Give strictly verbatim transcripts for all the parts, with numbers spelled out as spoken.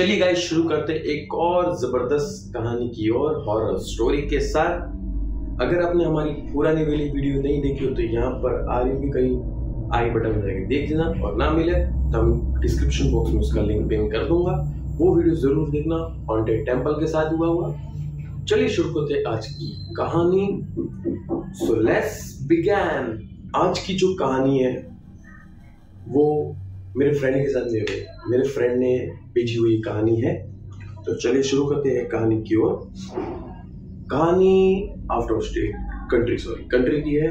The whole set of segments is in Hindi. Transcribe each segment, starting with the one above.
चलिए गाइस शुरू करते एक और जबरदस्त कहानी की और हॉरर स्टोरी के साथ। अगर आपने हमारी पुरानी वाली वीडियो नहीं देखी हो तो यहाँ पर आ रही होगी कहीं आई बटन में जाके देख लेना, और ना मिले तो हम डिस्क्रिप्शन बॉक्स में उसका लिंक पिन कर दूंगा, वो वीडियो जरूर देखना। हॉन्टेड टेम्पल के साथ हुआ हुआ। चलिए शुरू करते हैं आज की कहानी। So let's begin. आज की जो कहानी है वो मेरे फ्रेंड के साथ में हुई, मेरे फ्रेंड ने भेजी हुई कहानी है। तो चलिए शुरू करते हैं कहानी की ओर। कहानी out of state country sorry country की है,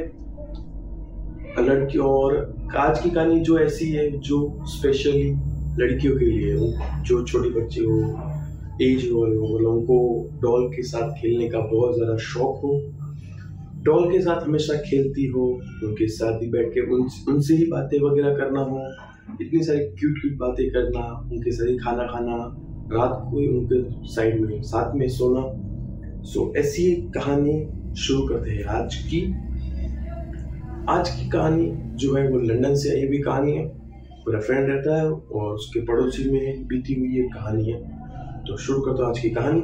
लड़कियों। और आज की कहानी जो ऐसी है जो स्पेशली लड़कियों के लिए हो, जो छोटी बच्चे हो, एज वाले हो, मतलब उनको डॉल के साथ खेलने का बहुत ज़्यादा शौक हो, डॉल के साथ हमेशा खेलती हो, उनके साथ ही बैठ के उन उनसे ही बातें वगैरह करना हो, इतनी सारी क्यूट क्यूट बातें करना, उनके साथ ही खाना खाना, रात को उनके साइड में साथ में सोना। सो ऐसी कहानी शुरू करते हैं आज की। आज की कहानी जो है वो लंदन से आई हुई कहानी है। मेरा फ्रेंड रहता है और उसके पड़ोसी में बीती हुई ये कहानी है। तो शुरू करते आज की कहानी।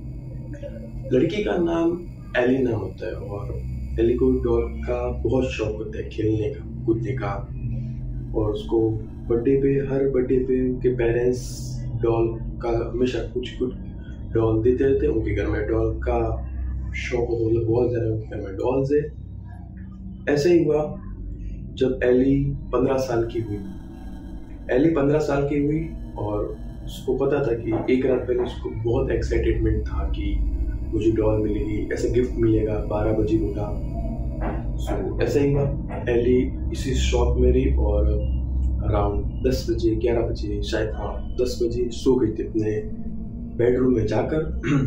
लड़की का नाम एली नाम होता है और एली को डॉल का बहुत शौक होता है, खेलने का, कूदने का। और उसको बर्थडे पे हर बर्थडे पे उनके पेरेंट्स डॉल का हमेशा कुछ कुछ डॉल देते रहते हैं। उनके घर में डॉल का शौक होता है, मतलब बहुत ज़्यादा उनके घर में डॉल्स है। ऐसे ही हुआ जब एली पंद्रह साल की हुई। एली पंद्रह साल की हुई और उसको पता था कि एक रात पहले उसको बहुत एक्साइटेडमेंट था कि मुझे डॉल मिलेगी, ऐसे गिफ्ट मिलेगा। बारह बजे उठा। सो ऐसे ही हुआ, एली इसी शॉप में रही और अराउंड दस बजे ग्यारह बजे शायद हाँ दस बजे सो गई थी अपने बेडरूम में जाकर।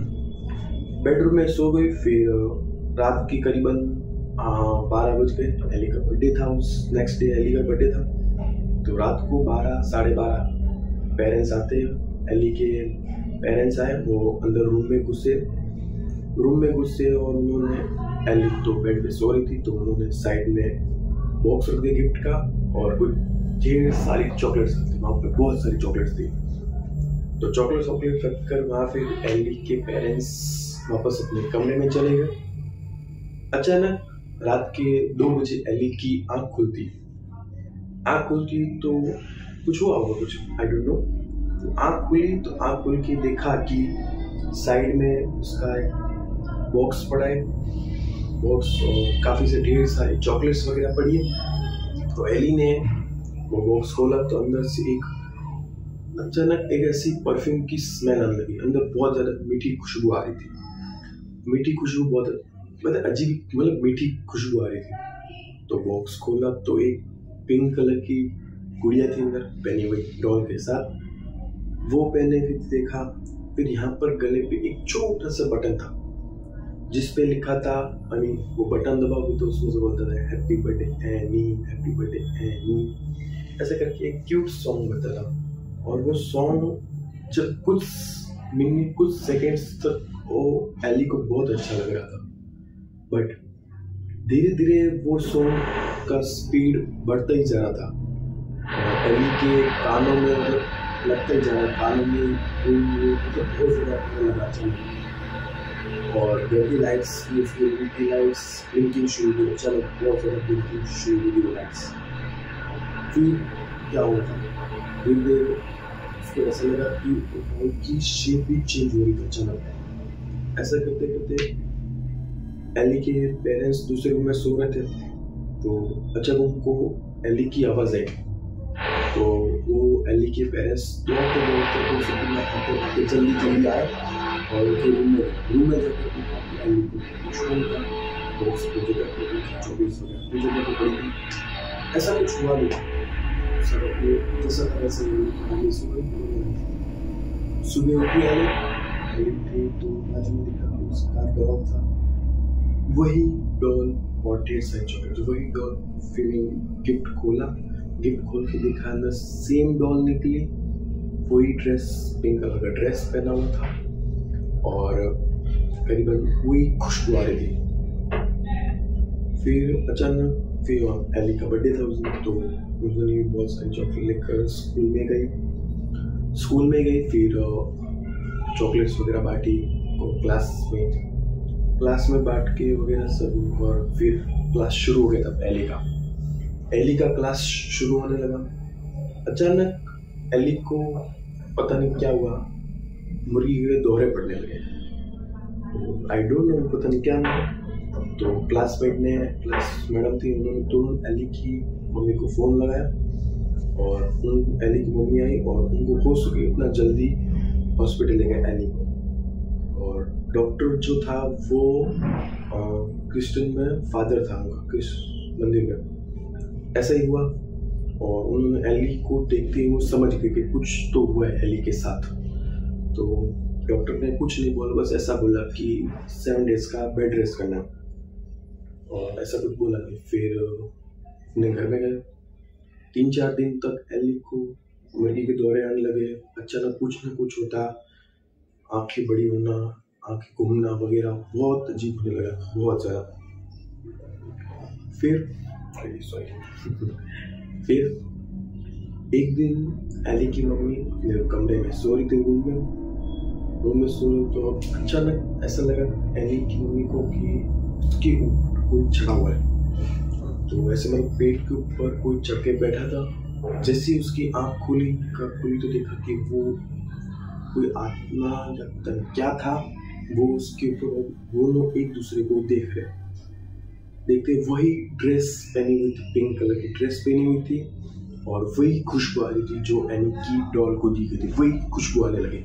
बेडरूम में सो गई। फिर रात की करीबन बारह बज गए। एली का बर्थडे था, उस नेक्स्ट डे एली का बर्थडे था। तो रात को बारह साढ़े बारह पेरेंट्स आते हैं, एली के पेरेंट्स आए। वो अंदर रूम में घुसे रूम में घुसे और उन्होंने, एली तो बेड पे सो रही थी, तो उन्होंने साइड में बॉक्स रख दिया गिफ्ट का और कुछ ढेर सारी चॉकलेट्स थी वहाँ पे, बहुत सारी चॉकलेट्स थी। तो चॉकलेट चॉकलेट रख कर वहाँ फिर एली के पेरेंट्स वापस अपने कमरे में चले गए। अचानक रात के दो बजे एली की आँख खुलती आँख खुलती तो कुछ हुआ होगा, कुछ आई डोंट नो। आँख खुली तो आँख खुल के देखा कि साइड में उसका एक बॉक्स पड़ा है, बॉक्स और काफ़ी से ढेर सारी चॉकलेट्स वगैरह पड़ी है। तो एली ने वो बॉक्स खोला तो अंदर से एक अचानक एक ऐसी परफ्यूम की स्मेल आने लगी। अंदर बहुत ज़्यादा मीठी खुशबू आ रही थी, मीठी खुशबू, बहुत मतलब अजीब, मतलब मीठी खुशबू आ रही थी। तो बॉक्स खोला तो एक पिंक कलर की गुड़िया थी अंदर पहनी हुई डॉल के साथ। वो पहने फिर देखा, फिर यहाँ पर गले पे एक छोटा सा बटन था जिस पे लिखा था, आई मीन वो बटन दबाओगे तो उसमें से बोलता था happy birthday Annie, happy birthday Annie, ऐसा करके एक क्यूट सॉन्ग बता था। और वो सॉन्ग जब कुछ मिनट कुछ सेकेंड्स तक वो एली को बहुत अच्छा लग रहा था, बट धीरे धीरे वो सॉन्ग का स्पीड बढ़ता ही जा रहा था और एली के कानों में मतलब लगता ही जा रहा, कानों में मतलब बहुत ज़्यादा लगा चलना। और डेली लाइट्स की लाइट्स ब्लिंकिंग शुरू हुई, अचानक बहुत ज़्यादा ब्लिंकिंग शुरू हुई लाइट्स। फिर क्या हुआ था, धीरे धीरे उसको ऐसा लगा कि उनकी शेप भी चेंज हो रही थी अचानक। ऐसा करते करते एली के पेरेंट्स दूसरे रूम में सो रहे थे, तो अचानक उनको एली की आवाज़ आई। तो वो एली के पेरेंट्स दौड़ते दौड़ते तो जल्दी जल्दी आए और उनके रूम में रूम में जाकर एली को बॉक्स पूजे करते चौबीस पूजे करके पड़ी थी। ऐसा कुछ हुआ नहीं, सब अपने जैसा तरह से एली सुबह सुबह उठी एली उठी तो बाजू में देखा कि उसका डॉल था, वही डॉल और ढेर सारी चॉकलेट, वही डॉल। फिर गिफ्ट खोला, गिफ्ट खोल के देखा अंदर सेम डॉल निकली, वही ड्रेस, पिंक कलर का ड्रेस पहना हुआ था और करीबन वही खुशबू आ रही थी। फिर अचानक फिर एली का बर्थडे था उस दिन, तो उस दिन बहुत सारी चॉकलेट लेकर स्कूल में गई। स्कूल में गई, फिर चॉकलेट्स वगैरह बांटी और क्लास में क्लास में बांट के वगैरह सब, और फिर क्लास शुरू हो गया था एली का एली का क्लास शुरू होने लगा। अचानक एली को पता नहीं क्या हुआ, मुर्गी के दौरे पड़ने लगे। आई डोंट नो, पता नहीं क्या हुआ। तो क्लासमेट ने क्लास मैडम थी, उन्होंने तुरंत एली की मम्मी को फ़ोन लगाया और उन एली की मम्मी आई और उनको हो सके उतना जल्दी हॉस्पिटल ले गए एली को। और डॉक्टर जो था वो क्रिश्चियन में फादर था उनका, क्रिश्चियन मंदिर में। ऐसा ही हुआ और उन्होंने एली को देखते ही वो समझ गए कि कुछ तो हुआ है एली के साथ। तो डॉक्टर ने कुछ नहीं बोला, बस ऐसा बोला कि सेवन डेज का बेड रेस्ट करना और ऐसा कुछ बोला नहीं। फिर अपने घर में गए। तीन चार दिन तक एली को मुर्गी के दौरे आने लगे। अचानक कुछ ना कुछ होता, आंखें बड़ी होना, आंखें घूमना वगैरह, बहुत अजीब होने लगा, बहुत ज़्यादा। फिर सॉरी फिर एक दिन एली की मम्मी मेरे कमरे में सो रही थी, रूम में रूम में सो रही, तो अचानक ऐसा लगा एली की मम्मी को कि उसके ऊपर कोई चढ़ा हुआ है। तो ऐसे मतलब पेट के ऊपर कोई चढ़ के बैठा था। जैसे ही उसकी आँख खुली का खुली तो देखा कि वो कोई आत्मा या पता नहीं क्या था, वो उसके ऊपर, वो लोग एक दूसरे को देख रहे देखते वही ड्रेस पहनी हुई थी, पिंक कलर की ड्रेस पहनी हुई थी और वही खुशबू आ रही थी जो एनी की डॉल को दी गई थी, वही खुशबू आने लगी।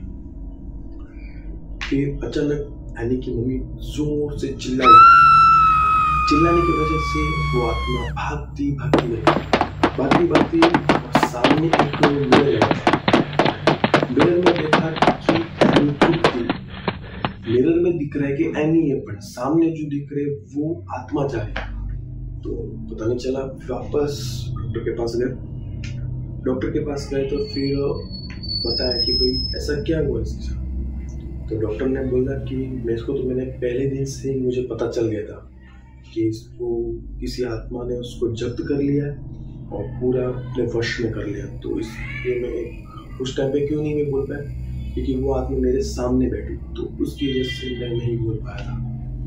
फिर अचानक एनी की मम्मी जोर से चिल्लाई। चिल्लाने की वजह से वो आत्मा भागती भागती गई भागती भागती और सामने एक मिरर लगा। मिरर में देखा कि एनी चुप थी। मिरर में दिख रहा है कि एनी है, पर सामने जो दिख रहे वो आत्मा जा रही। तो पता नहीं चला। वापस डॉक्टर के पास गए डॉक्टर के पास गए तो फिर बताया कि भाई ऐसा क्या हुआ इसके साथ। तो डॉक्टर ने बोला कि मैं इसको तो मैंने पहले दिन से ही मुझे पता चल गया था कि इसको किसी आत्मा ने उसको जब्त कर लिया और पूरा अपने वश में कर लिया। तो इसलिए मैं उस टाइम पे क्यों नहीं मैं बोल पाया, क्योंकि वो आत्मा मेरे सामने बैठी, तो उसकी वजह से मैं नहीं बोल पाया था।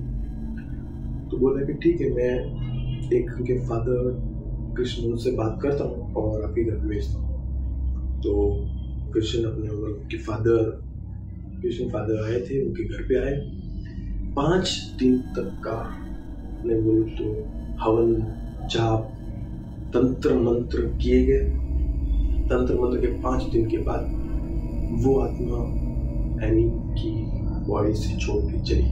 तो बोला कि ठीक है, मैं एक उनके फादर कृष्ण से बात करता हूँ और आपके घर भेजता हूँ। तो कृष्ण अपने उनके फादर कृष्ण फादर आए थे, उनके घर पे आए। पाँच दिन तक का मैं बोलूँ तो हवन जाप तंत्र मंत्र किए गए। तंत्र मंत्र के पाँच दिन के बाद वो आत्मा एनी की बॉडी से छोड़ के चली,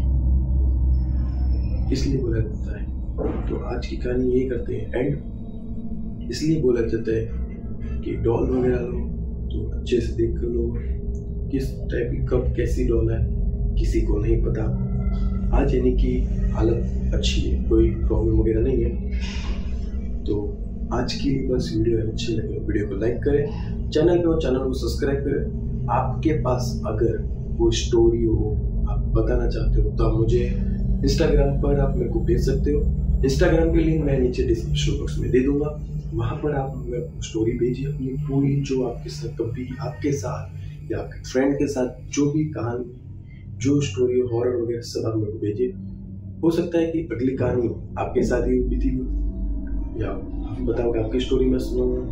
इसलिए बोला जाता है। तो आज की कहानी ये करते हैं एंड। इसलिए बोला जाता है कि डॉल वगैरह लो तो अच्छे से देख कर लो, किस टाइप की कब कैसी डॉल है किसी को नहीं पता। आज यानी कि हालत अच्छी है, कोई प्रॉब्लम वगैरह नहीं है। तो आज की बस वीडियो अच्छी लगे वीडियो को लाइक करें, चैनल पे हो चैनल को सब्सक्राइब करें। आपके पास अगर कोई स्टोरी हो आप बताना चाहते हो तो आप मुझे इंस्टाग्राम पर आप मेरे को भेज सकते हो। इंस्टाग्राम की लिंक मैं नीचे डिस्क्रिप्शन बॉक्स में दे दूंगा, वहाँ पर आप मेरे को स्टोरी भेजिए अपनी पूरी, जो आपके साथ कभी आपके साथ या आपके फ्रेंड के साथ जो भी कहानी जो स्टोरी हॉरर वगैरह सब आप मेरे को भेजिए। हो सकता है कि अगली कहानी आपके साथ ही बीती हो या आप बताओ कि आपकी स्टोरी मैं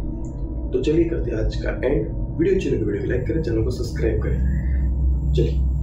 सुनूंगा। तो चलिए करते हैं आज का एंड। वीडियो अच्छी लगे वीडियो को लाइक करें, चैनल को सब्सक्राइब करें। चलिए।